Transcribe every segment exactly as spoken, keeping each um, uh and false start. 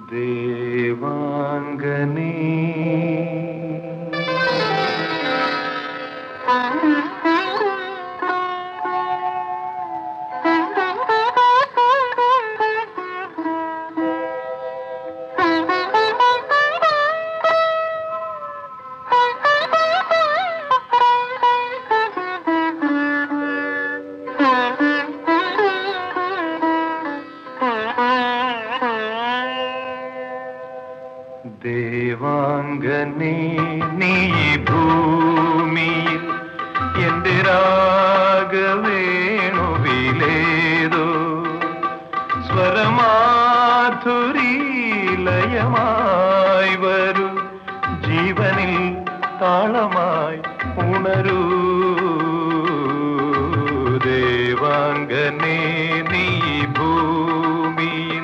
ദേവാംഗനേ ദേവാംഗനേ നീ ഭൂമിയിൽ എന്റെ രാഗവേണുവിലേതോ സ്വരമാധുരി ലയമായി വരൂ, ജീവനിൽ താളമായി ഉണരൂ. ദേവാംഗനേ നീ ഭൂമിയിൽ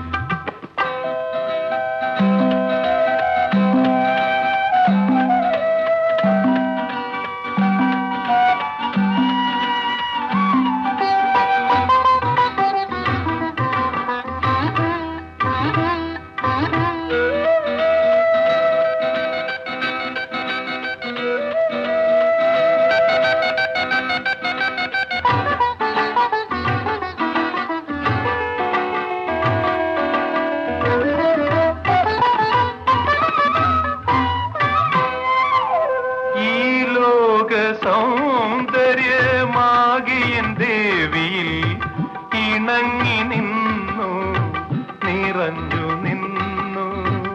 സൗന്ദര്യമാകിയൻ ദേവിയിൽ ഇണങ്ങി നിന്നു, നിറഞ്ഞു നിന്നു.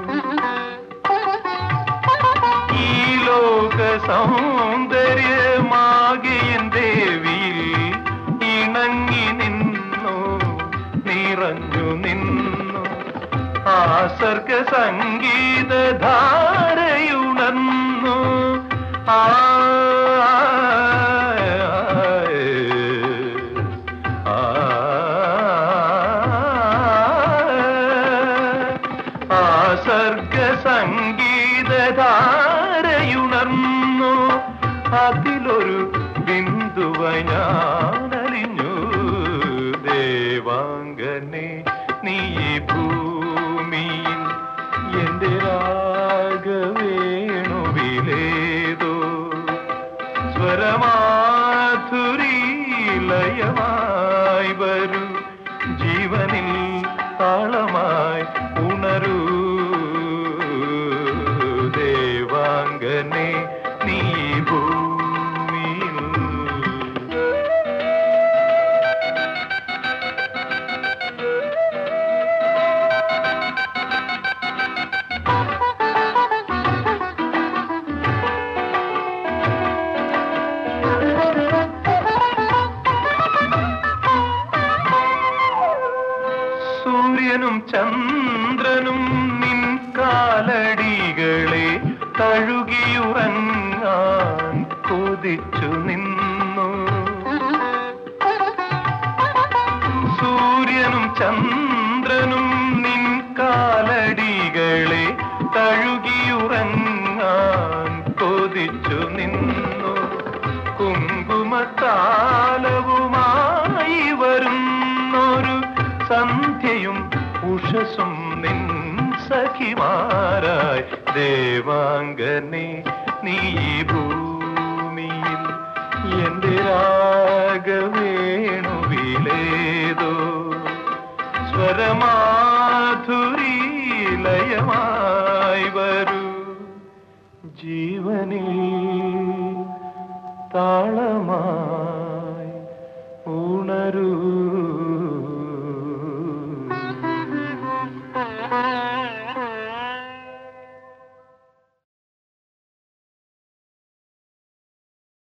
ഈ ലോക സൗന്ദര്യമാകിയൻ ദേവിയിൽ ഇണങ്ങി നിന്നു, നിറഞ്ഞു നിന്നു. ആ സർഗ സംഗീതധാരയുണർന്നു. ആ സർഗ സംഗീതധാരയുണർന്നു. അതിലൊരു ബിന്ദുവ ഞാനറിഞ്ഞു. ദേവാംഗനേ നീ ഭൂമിയിൽ എന്റെ രാഗവേണുവിലേതോ സ്വരമാധുരി ലയമായി വരൂ, ജീവനിൽ താളമായി ഉണരൂ. ദേവാംഗനേ നീ ഭൂമിയിൽ സൂര്യനും ചന്ദ്രനും നിൻ കാലടികളെ തഴുകിയുറങ്ങാൻ കൊതിച്ചു നിന്നു. സൂര്യനും ചന്ദ്രനും നിൻ കാലടികളെ തഴുകിയുറങ്ങാൻ കൊതിച്ചു നിന്നു. കുങ്കുമത്താലവുമായി വരുന്നൊരു സന്ധ്യയും ഉഷസും നിൻ സഖിമാരായി. ദേവാംഗനേ നീ ഭൂമിയിൽ എന്റെ രാഗവേണുവിലേതോ സ്വരമാധുരി ലയമായി വരൂ, ജീവനിൽ താളമായി ഉണരൂ.